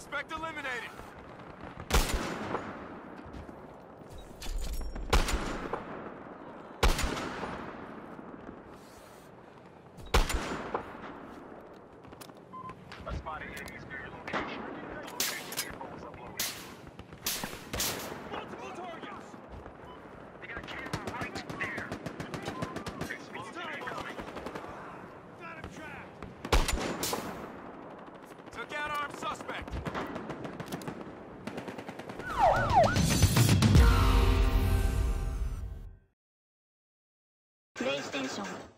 Suspect eliminated. A spotted enemies near your location. The location of your phone is uploaded. Multiple targets. They got a camera right there. Explosive incoming. Got him trapped. Took out armed suspect. PlayStation